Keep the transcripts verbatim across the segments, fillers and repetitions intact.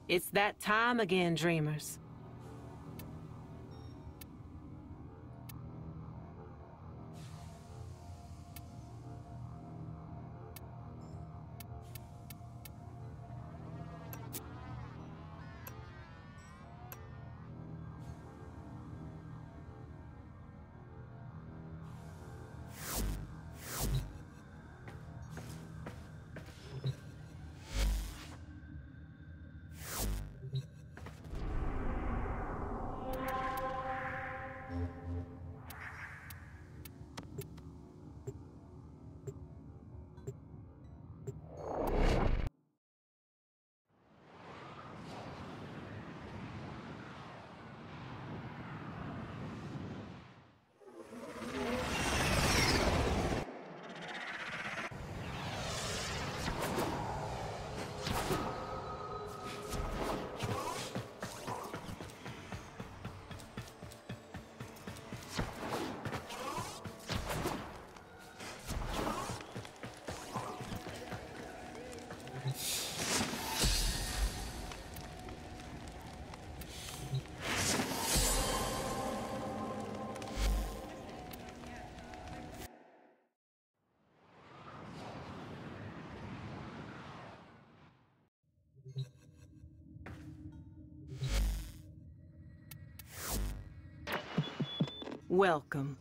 It's that time again, dreamers. Welcome.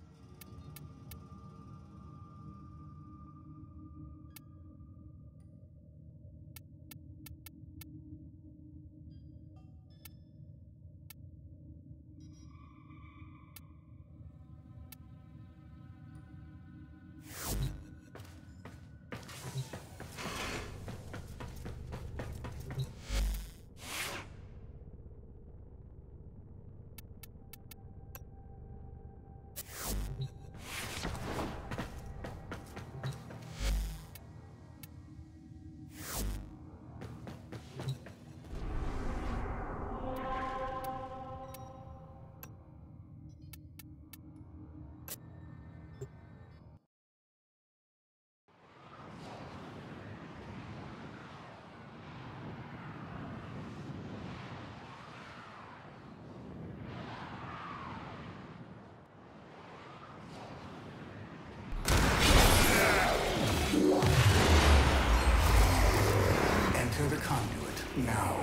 Enter the conduit now.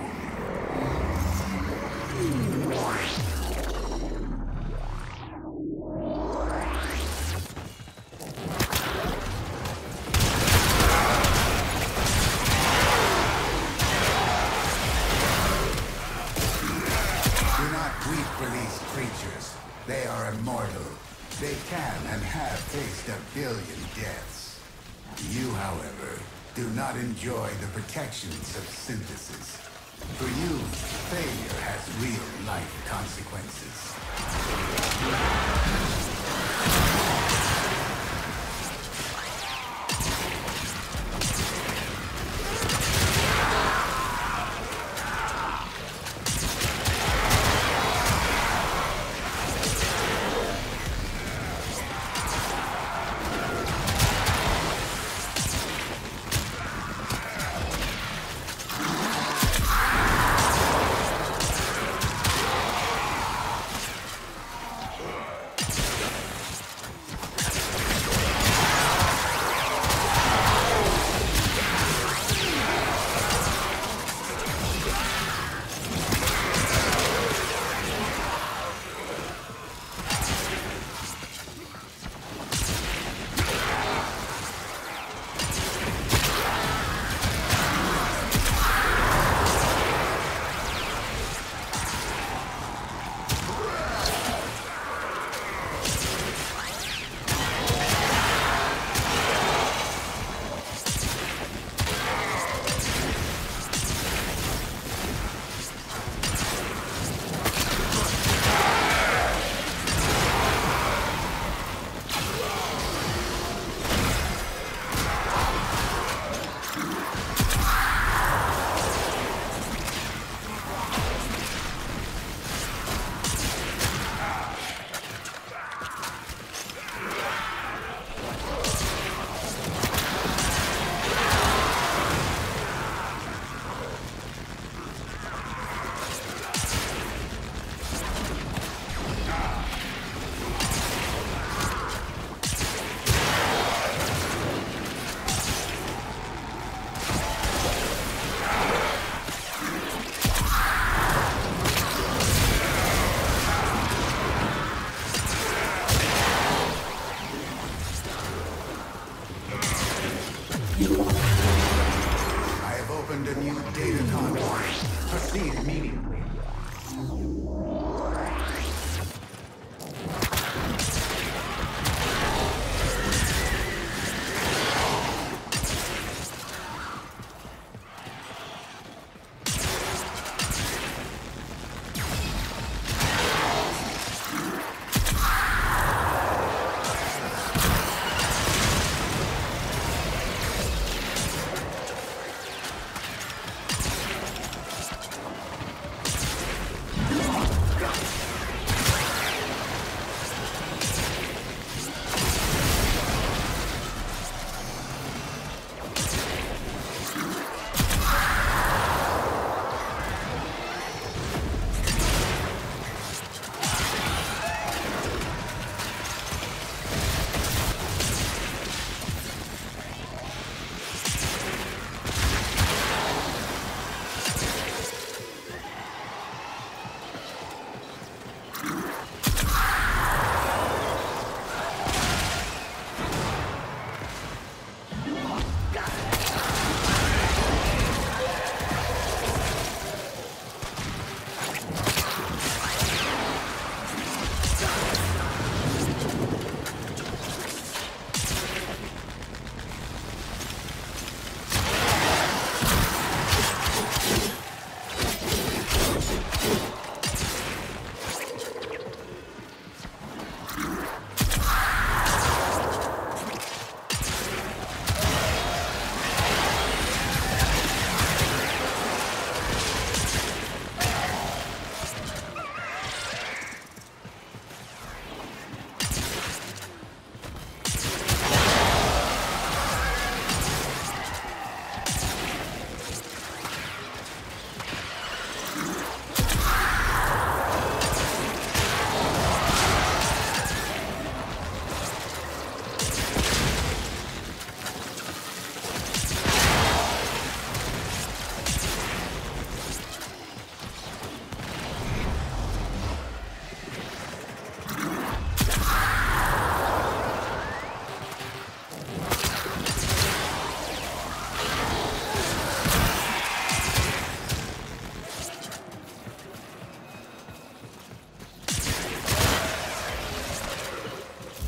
Do not weep for these creatures. They are immortal. They can and have faced a billion deaths. You, however, do not enjoy the protections of synthesis. For you, failure has real-life consequences.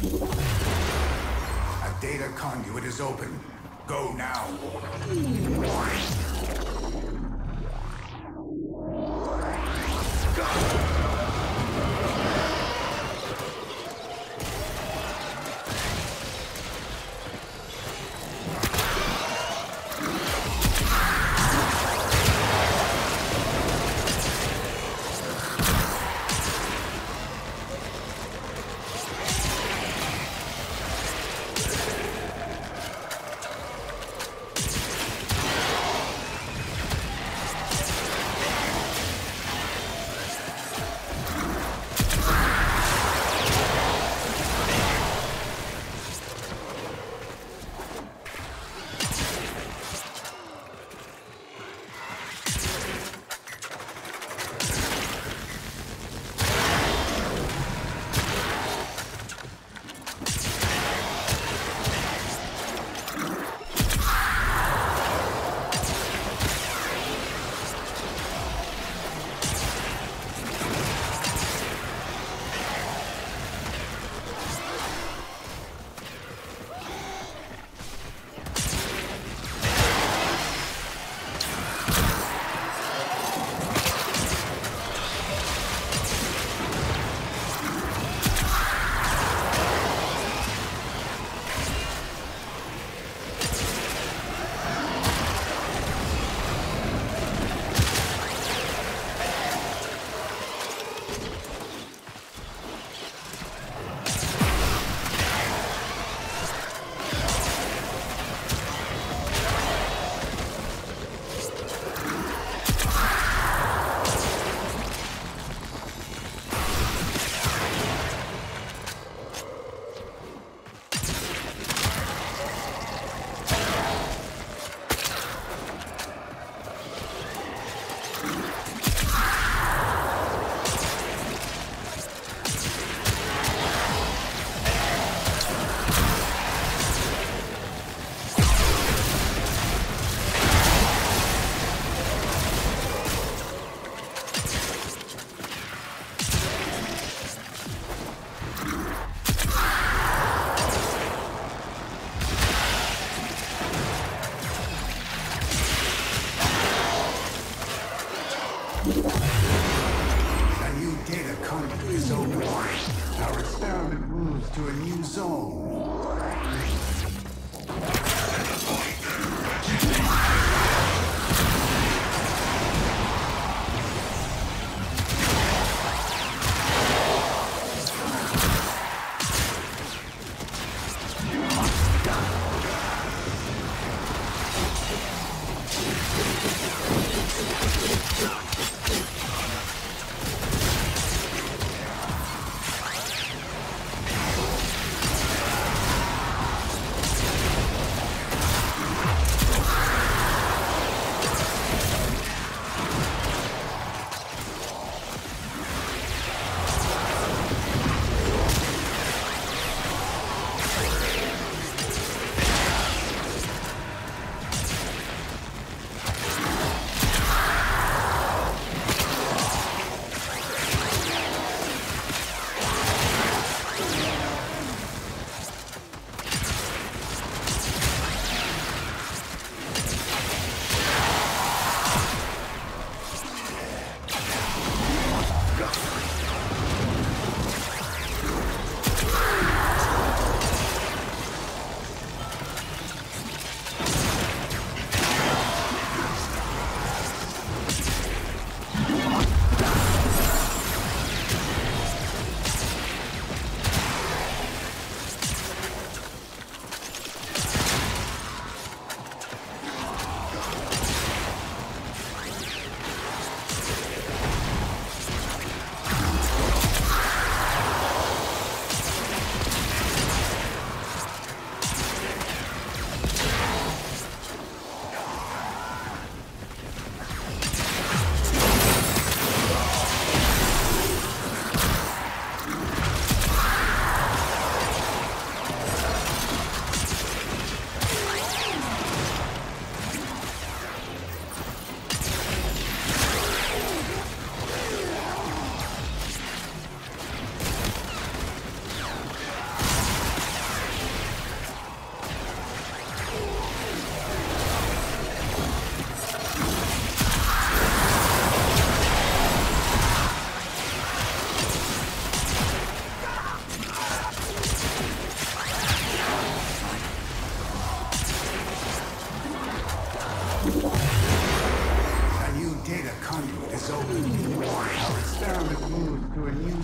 A data conduit is open. Go now.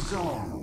zone.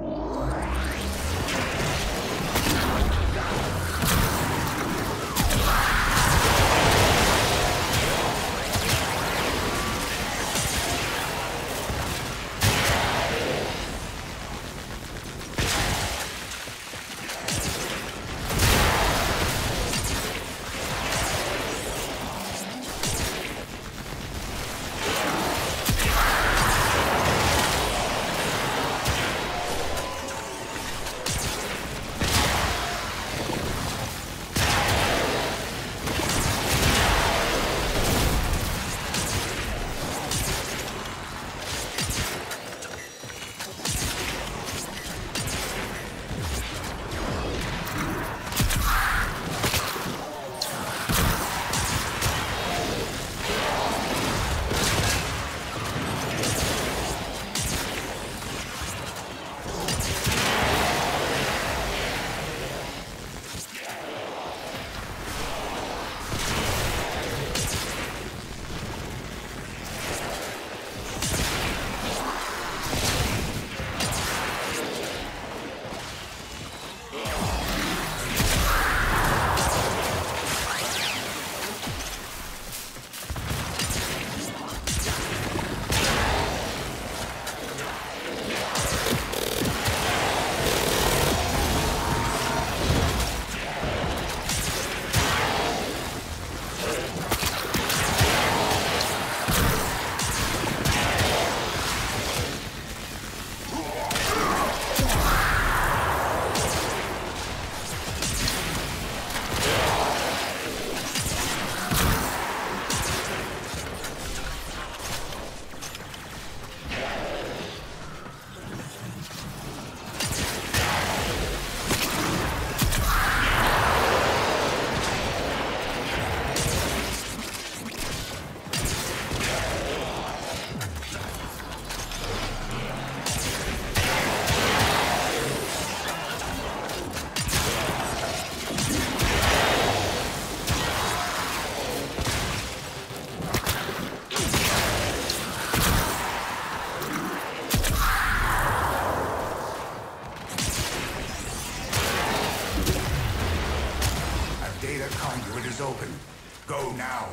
Data conduit is open. Go now.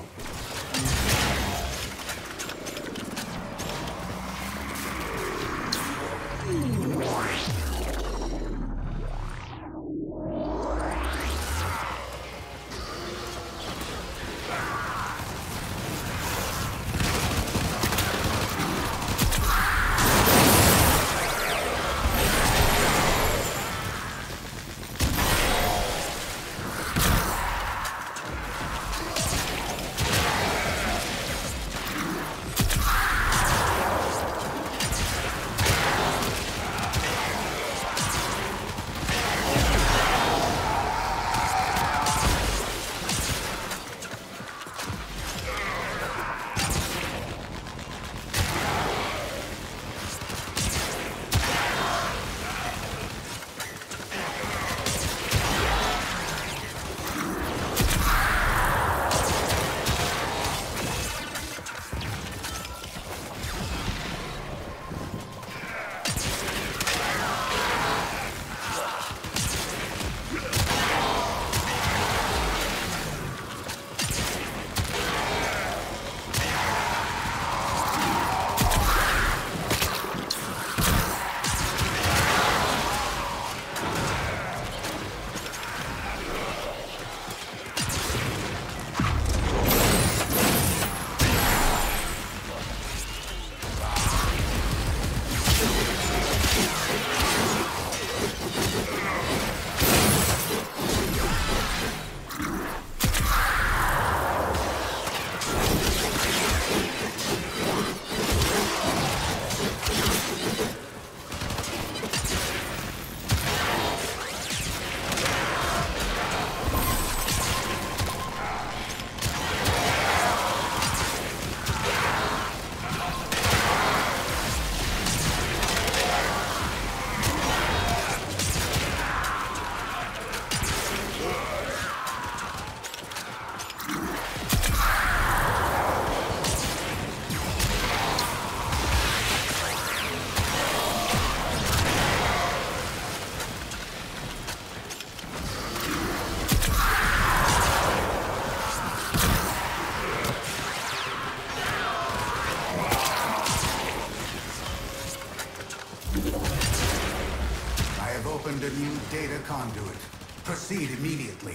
conduit. Proceed immediately.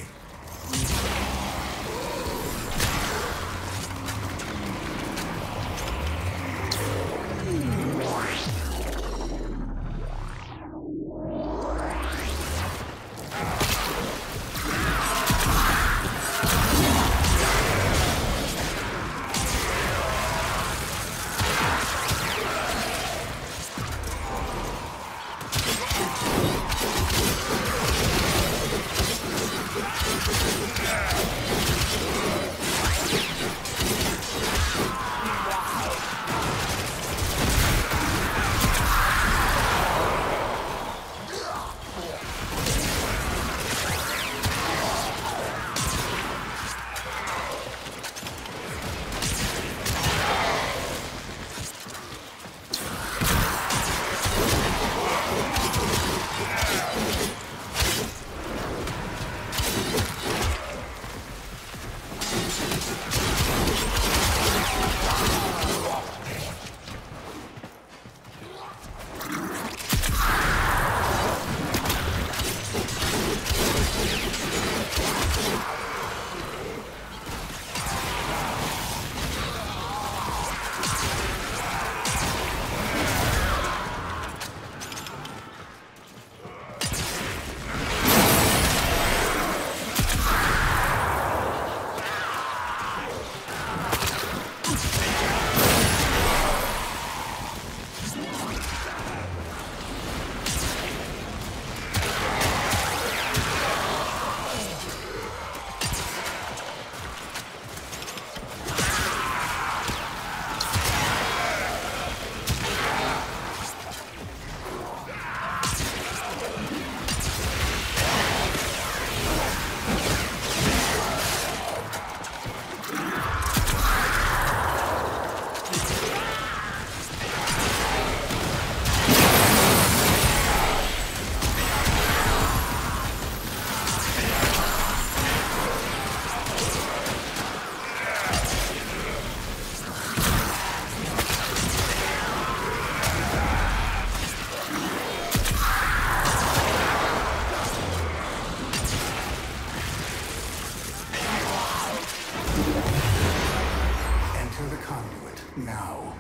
Now.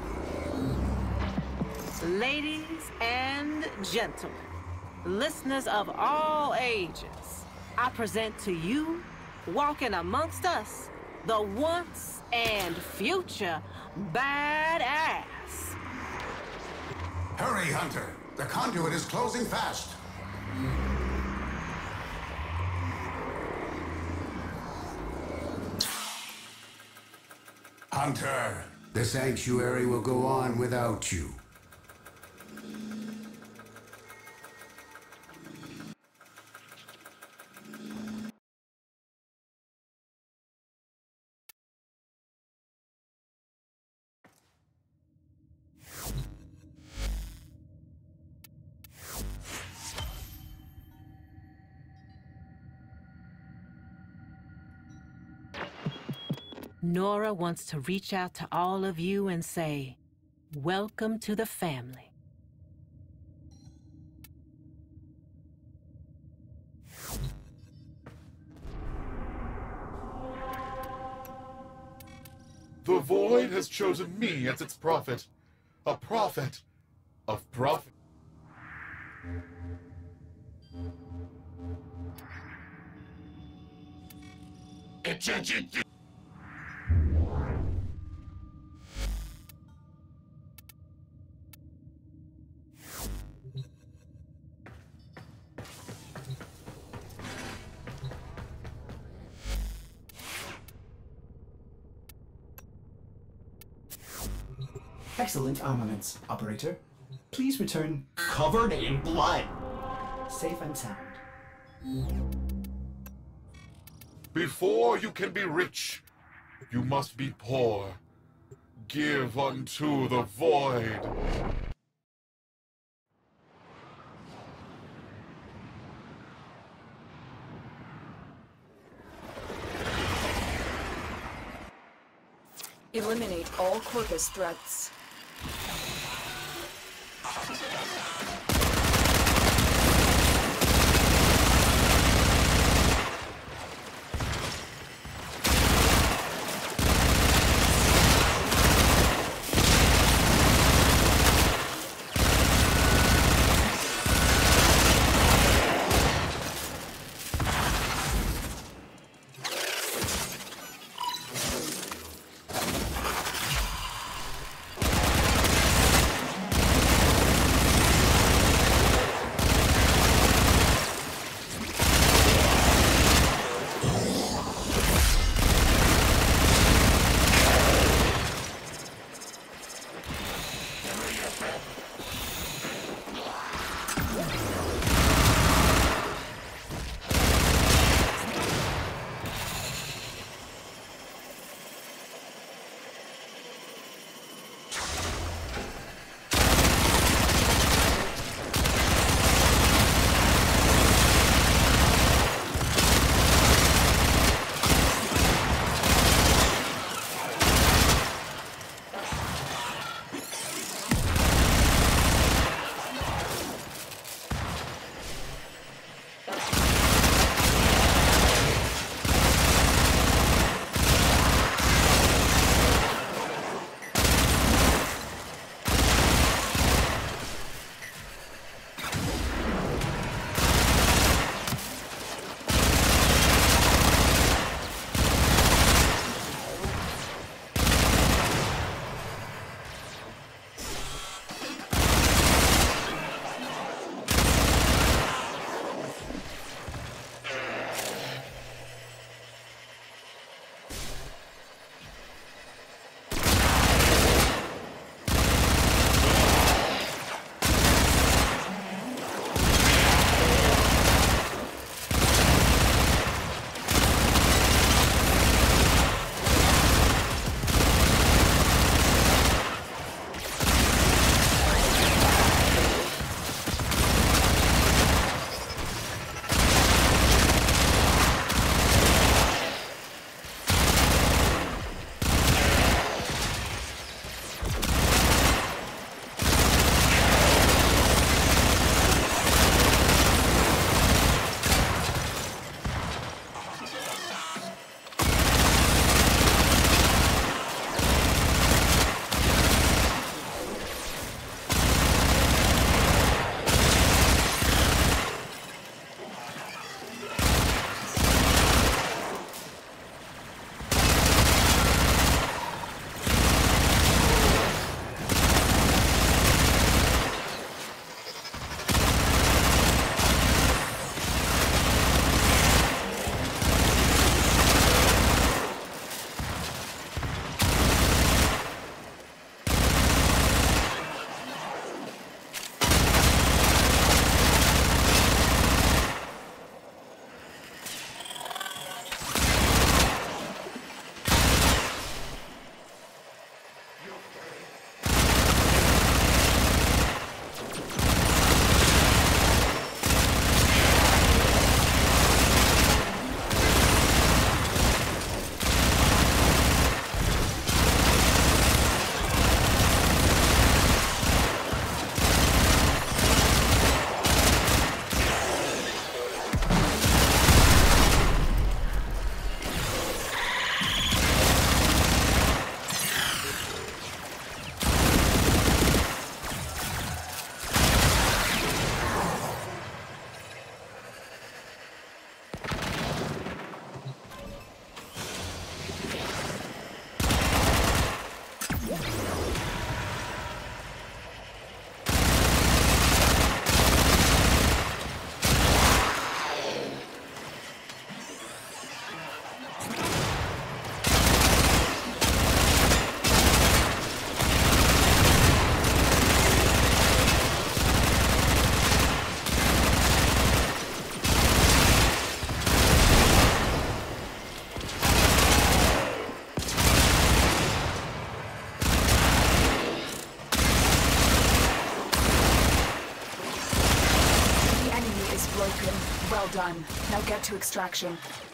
Ladies and gentlemen, listeners of all ages, I present to you, walking amongst us, the once and future badass. Hurry, Hunter. The conduit is closing fast. Hunter, the sanctuary will go on without you. Nora wants to reach out to all of you and say, welcome to the family. The Void has chosen me as its prophet. A prophet of prophet. Excellent armaments, operator. Please return covered in blood. Safe and sound. Before you can be rich, you must be poor. Give unto the Void. Eliminate all Corpus threats. Well done. Now get to extraction.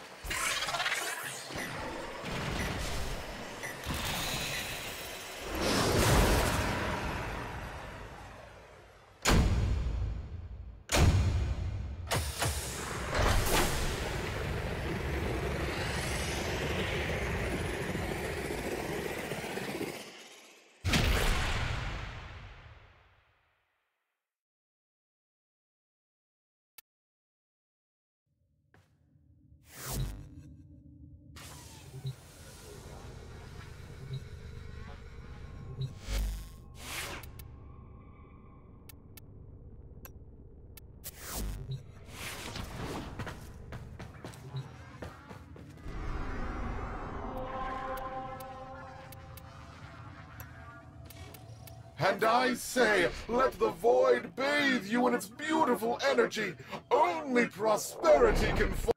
And I say, let the void bathe you in its beautiful energy. Only prosperity can fall.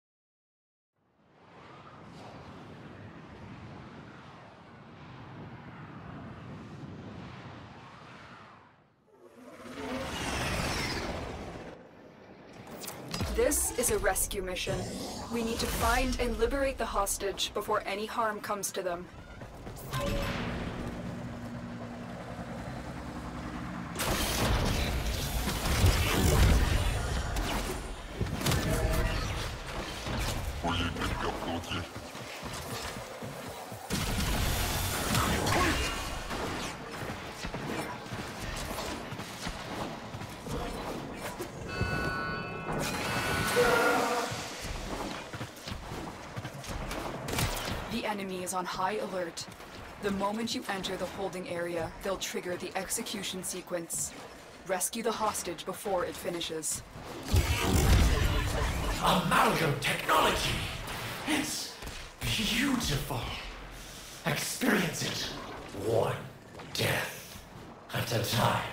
This is a rescue mission. We need to find and liberate the hostage before any harm comes to them. The enemy is on high alert. The moment you enter the holding area, they'll trigger the execution sequence. Rescue the hostage before it finishes. Amalgam technology! It's beautiful. Experience it one death at a time.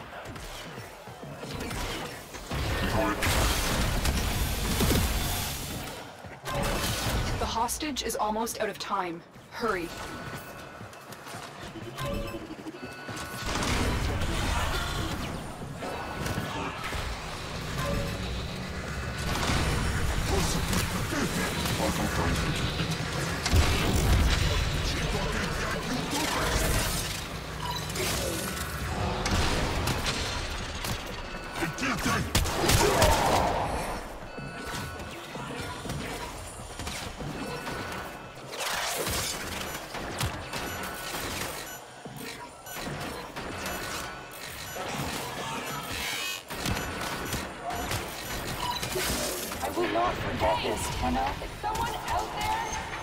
The hostage is almost out of time. Hurry. I will not forget this, Tenno. Is someone out there?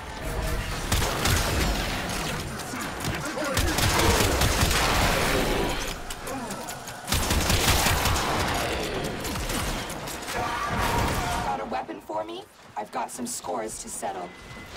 Got a weapon for me? I've got some scores to settle.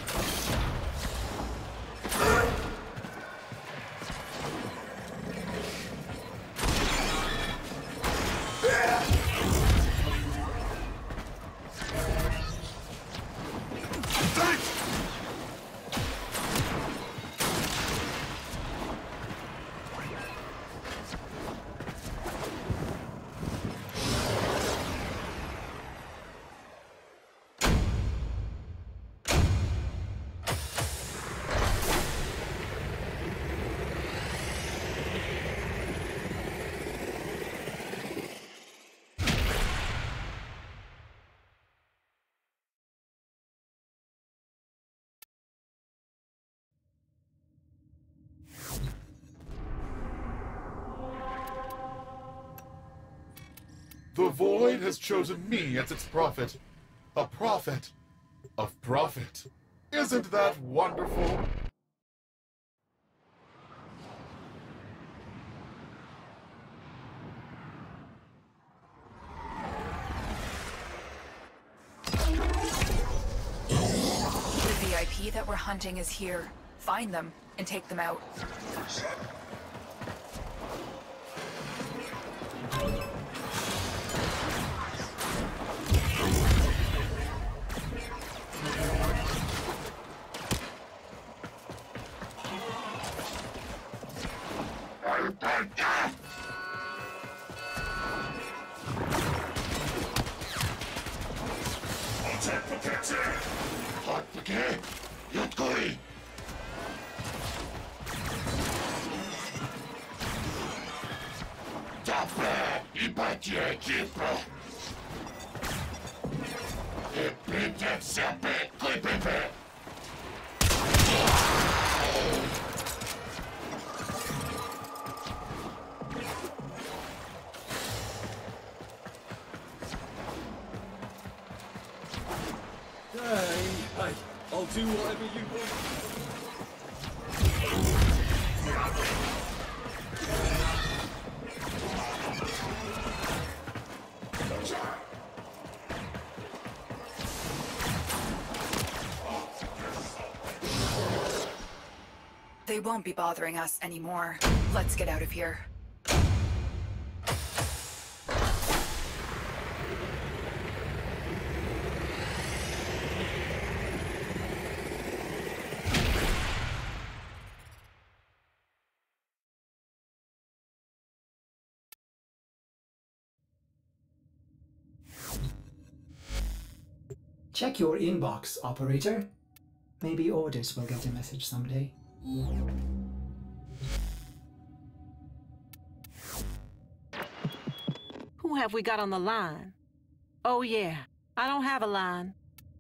The Void has chosen me as its prophet. A prophet of profit. Isn't that wonderful? The V I P that we're hunting is here. Find them and take them out. 어떻게? 육거리. Добре, и пойти типа. И придется быть клипами. Hey, hey, I'll do whatever you want. They won't be bothering us anymore. Let's get out of here. Check your inbox, operator. Maybe Ordis will get a message someday. Who have we got on the line? Oh yeah, I don't have a line.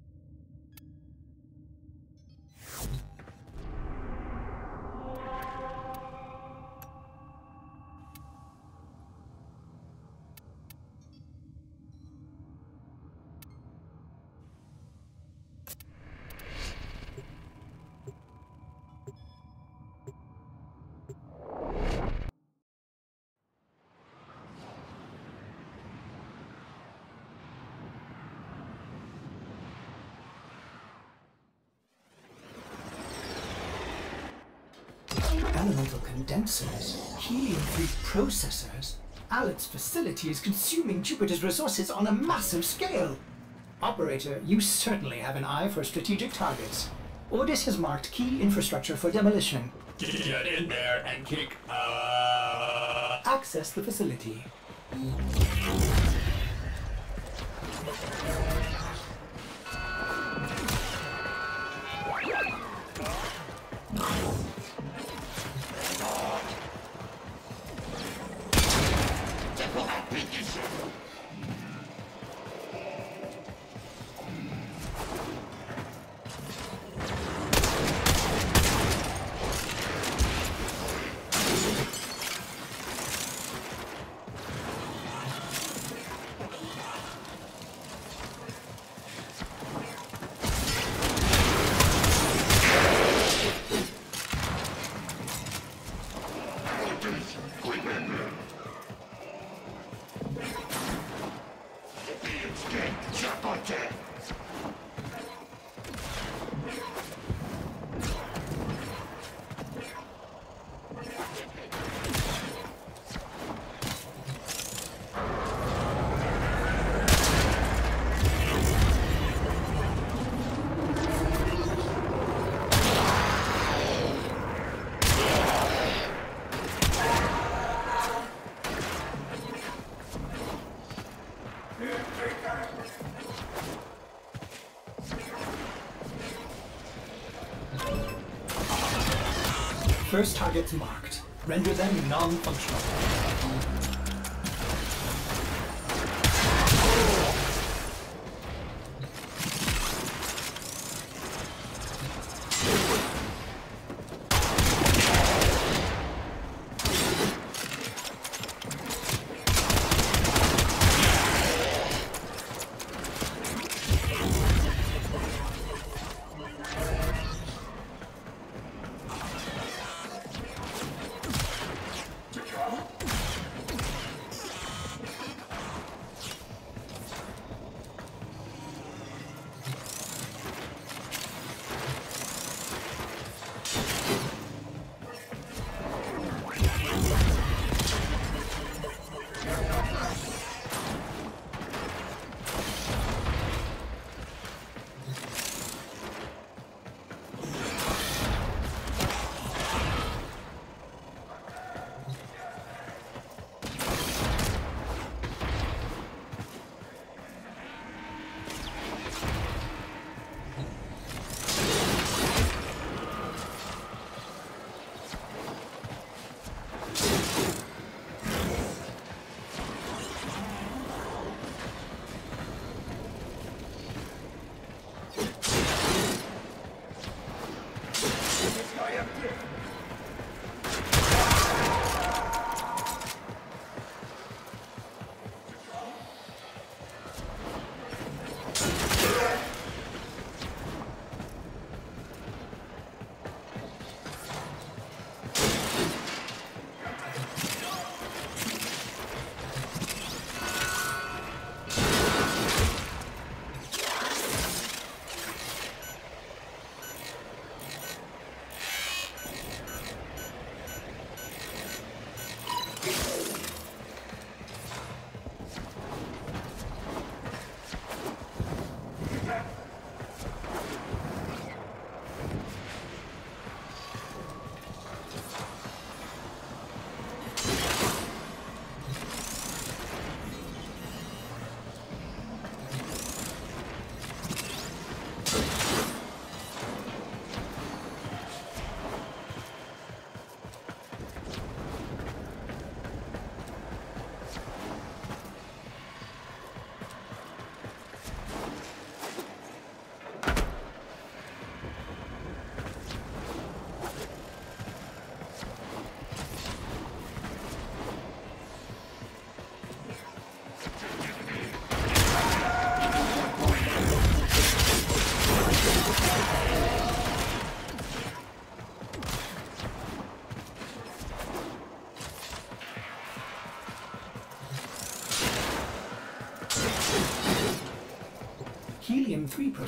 Elemental condensers, helium-free processors. Alet's facility is consuming Jupiter's resources on a massive scale. Operator, you certainly have an eye for strategic targets. Ordis has marked key infrastructure for demolition. Get in there and kick uh Access the facility. First targets marked. Render them non-functional.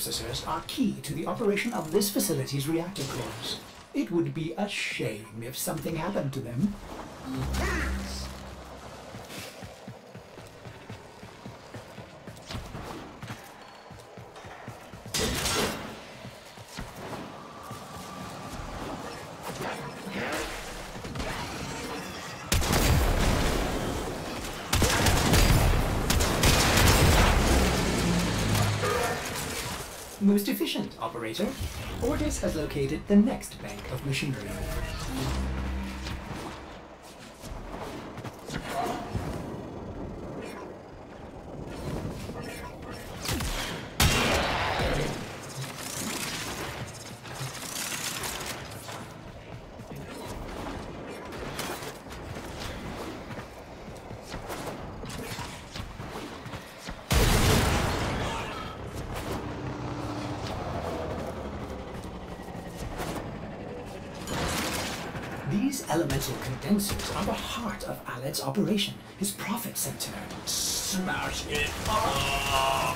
processors are key to the operation of this facility's reactor cores. It would be a shame if something happened to them. Most efficient, operator. Ordis has located the next bank of machinery. These elemental condensers are the heart of Aled's operation, his profit center. Smash it up!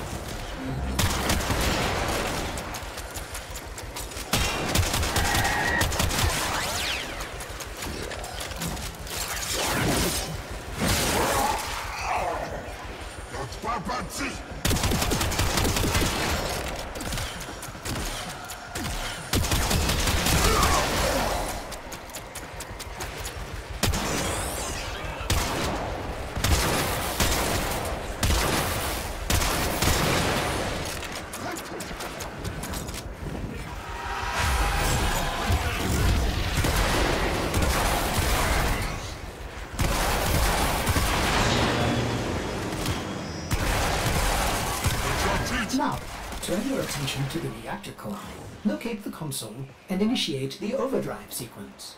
Now, turn your attention to the reactor core. Locate the console and initiate the overdrive sequence.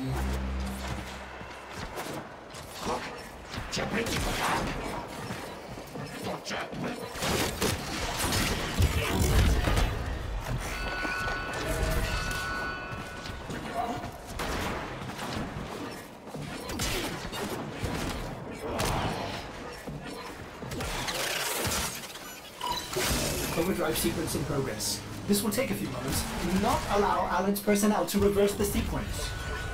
Overdrive sequence in progress. This will take a few moments. Do not allow Aled's personnel to reverse the sequence.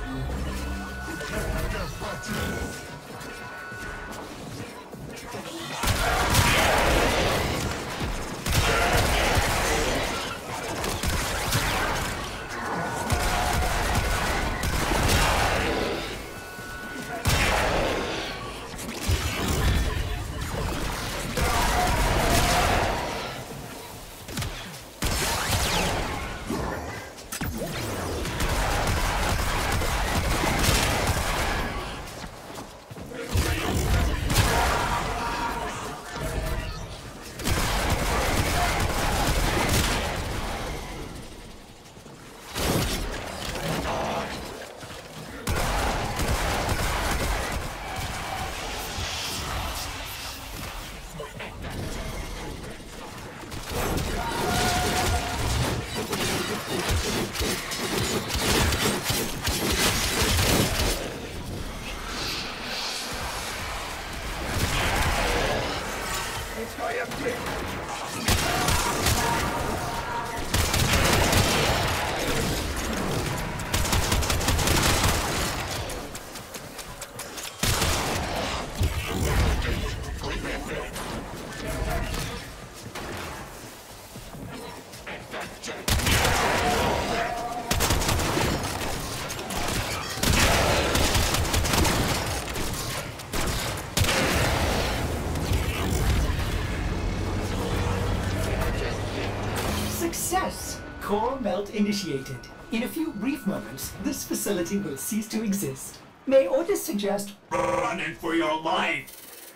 Success! Core melt initiated. In a few brief moments, this facility will cease to exist. May Ordis suggest Running for your life!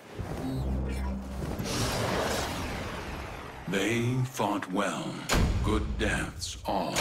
They fought well. Good deaths all.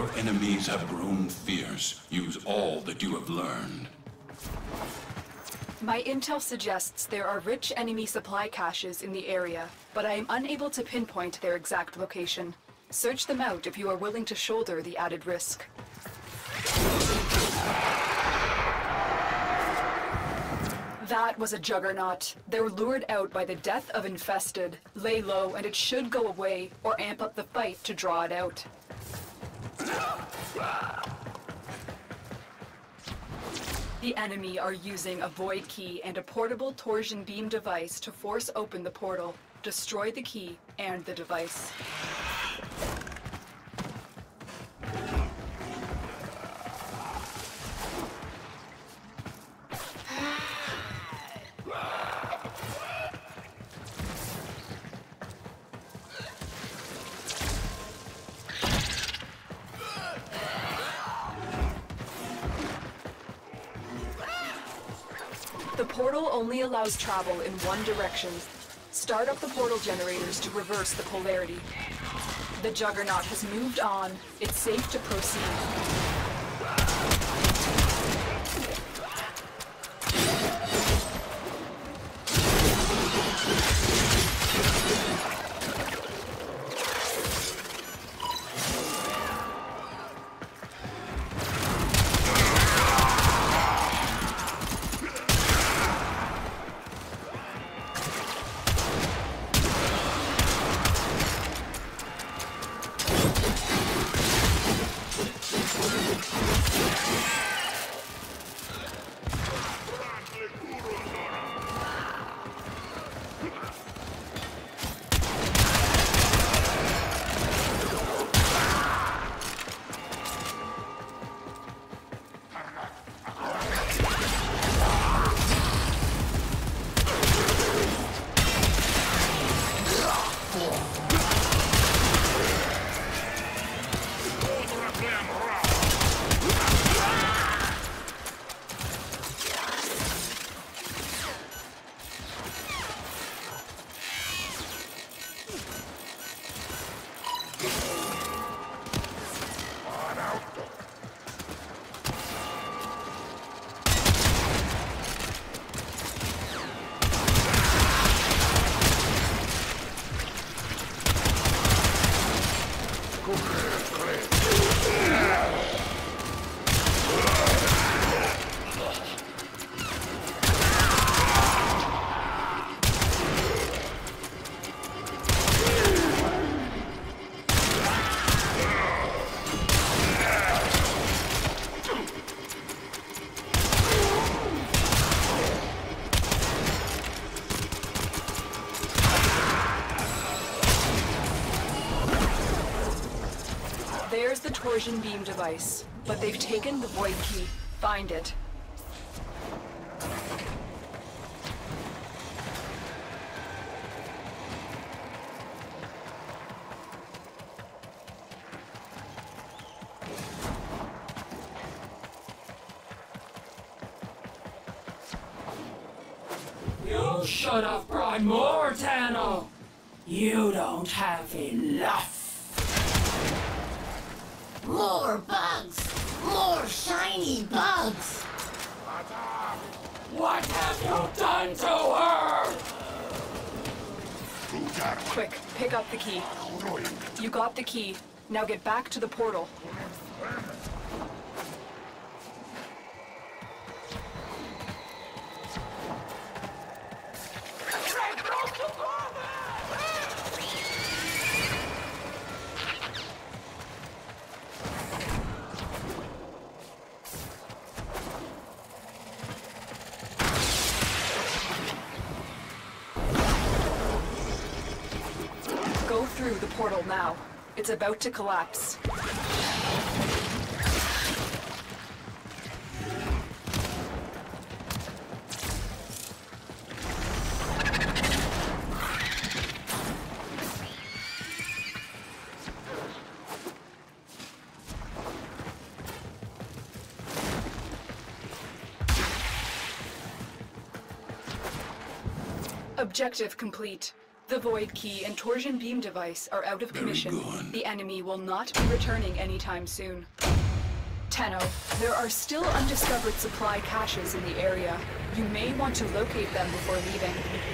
Your enemies have grown fierce. Use all that you have learned. My intel suggests there are rich enemy supply caches in the area, but I am unable to pinpoint their exact location. Search them out if you are willing to shoulder the added risk. That was a juggernaut. They're lured out by the death of Infested. Lay low and it should go away, or amp up the fight to draw it out. The enemy are using a void key and a portable torsion beam device to force open the portal, destroy the key and the device. The portal only allows travel in one direction. Start up the portal generators to reverse the polarity. The Juggernaut has moved on. It's safe to proceed. There's the torsion beam device, but they've taken the void key. Find it. You should have brought more, Tano! You don't have enough! More bugs! More shiny bugs! What have you done to her? Quick, pick up the key. You got the key. Now get back to the portal. Go through the portal now. It's about to collapse. Objective complete. The Void Key and Torsion Beam device are out of Very commission. good. The enemy will not be returning anytime soon. Tenno, there are still undiscovered supply caches in the area. You may want to locate them before leaving.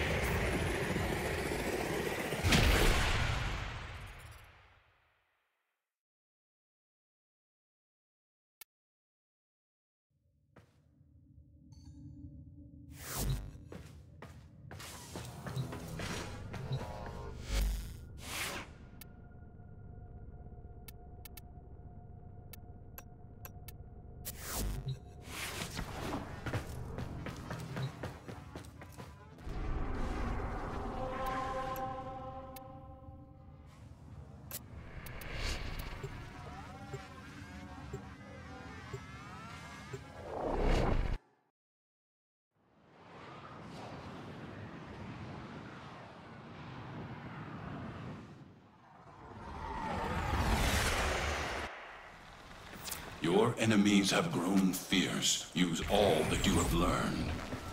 Your enemies have grown fierce. Use all that you have learned.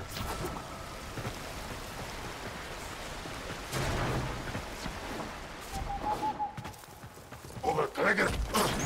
Over, can I get...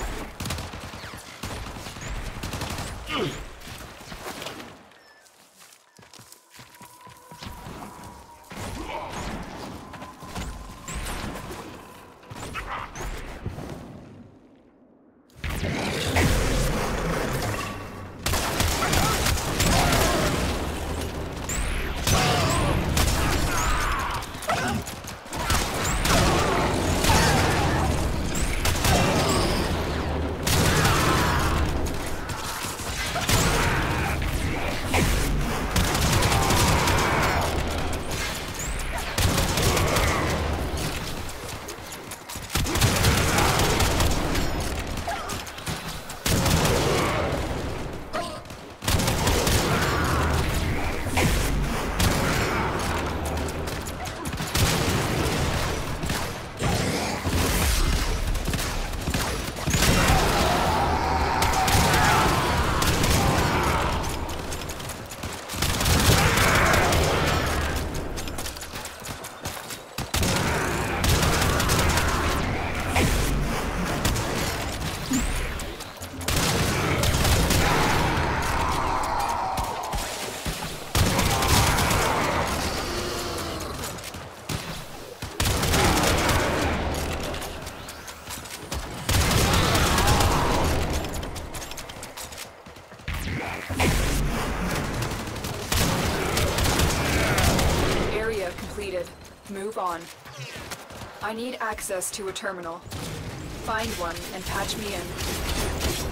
Move on. I need access to a terminal. Find one and patch me in.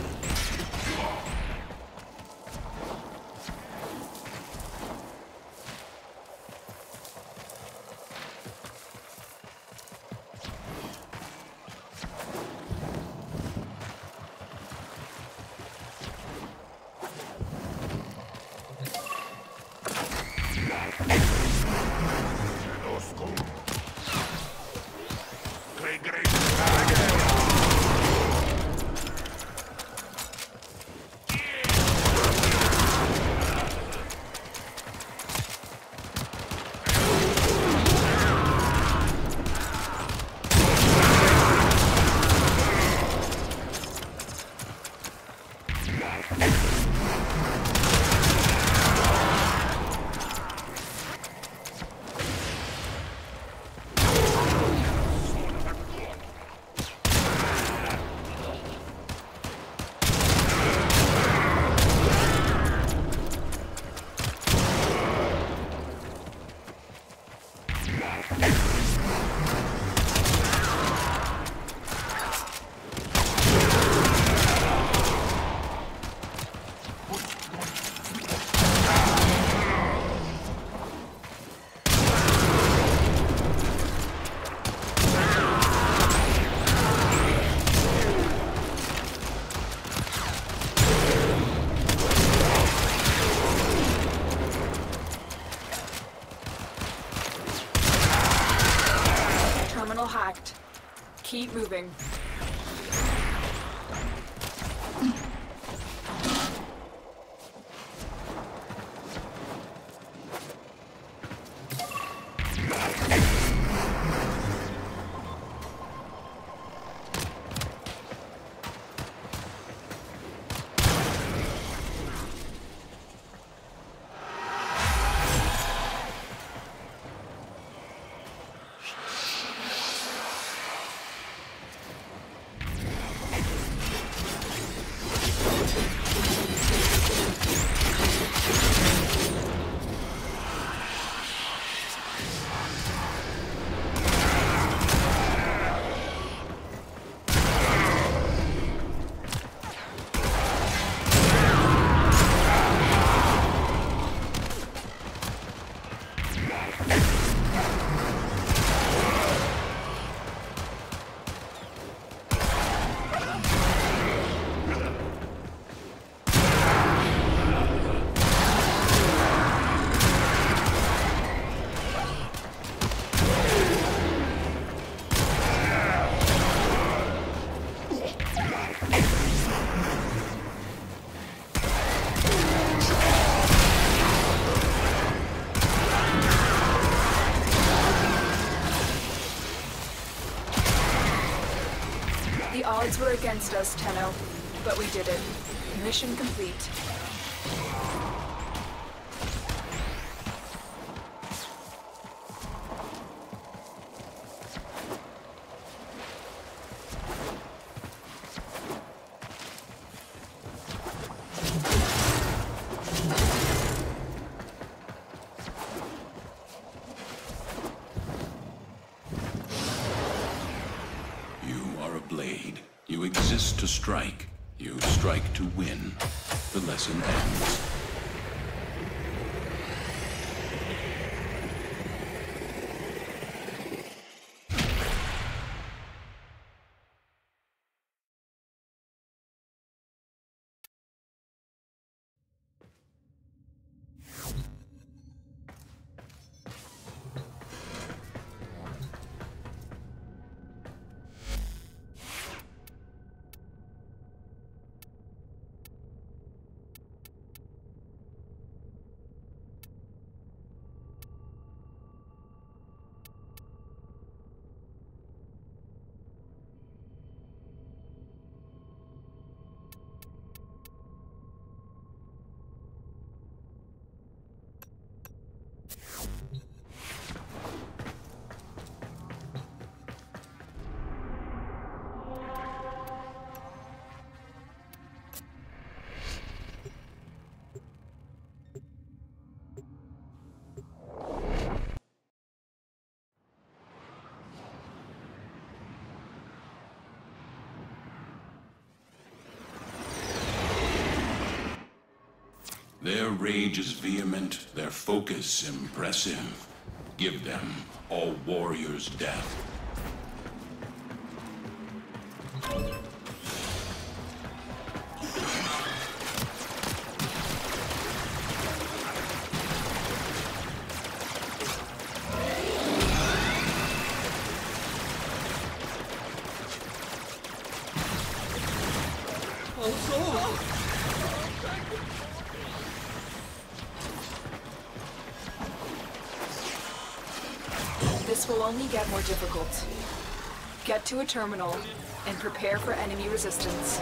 Hacked. Keep moving. The odds were against us, Tenno, but we did it. Mission complete. Blade. You exist to strike. You strike to win. The lesson ends. Their rage is vehement, their focus impressive. Give them all warriors' death. This will only get more difficult. Get to a terminal and prepare for enemy resistance.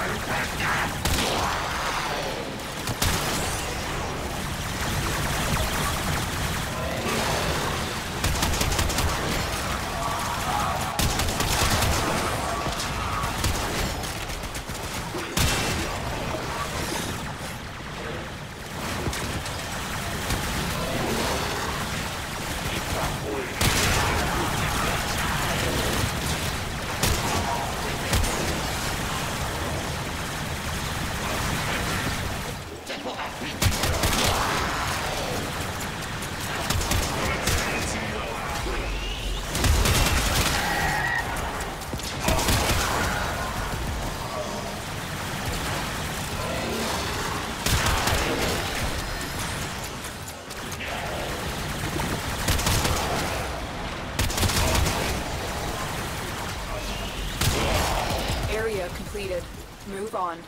Completed. Move on.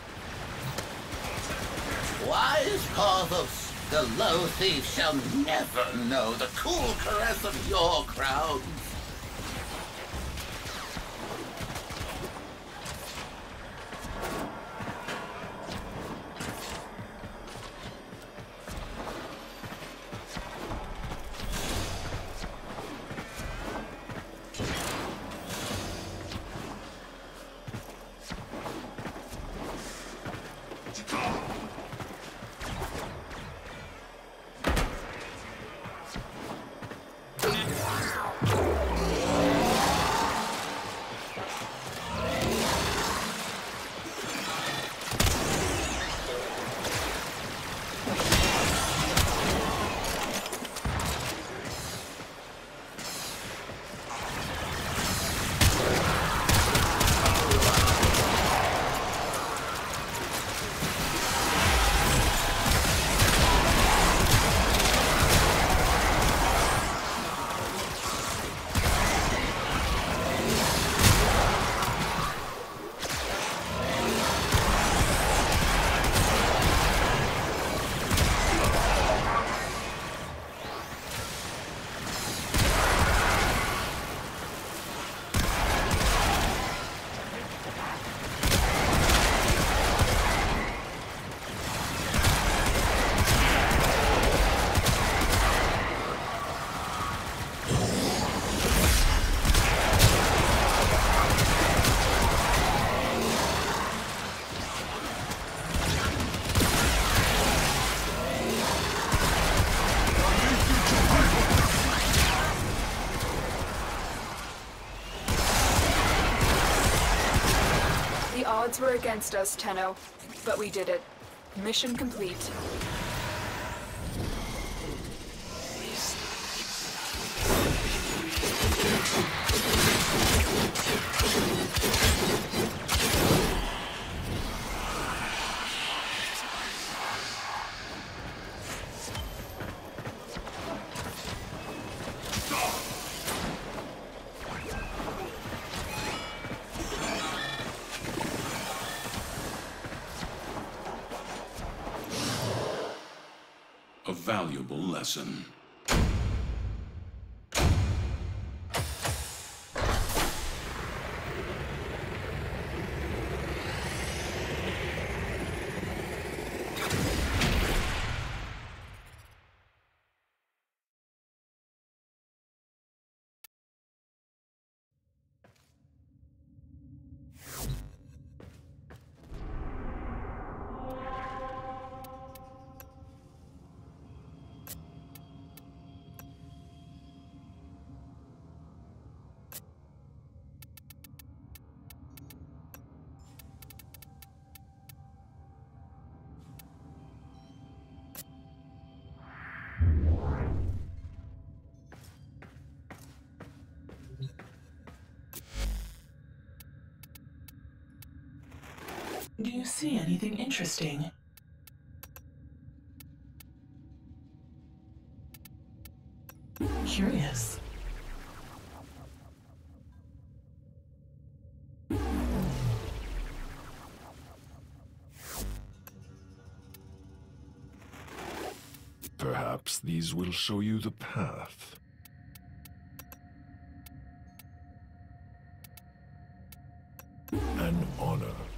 Wise Parvus, the low thief shall never know the cool caress of your crowns. Odds were against us, Tenno, but we did it. Mission complete. A valuable lesson. Do you see anything interesting? Curious. Perhaps these will show you the path. An honor.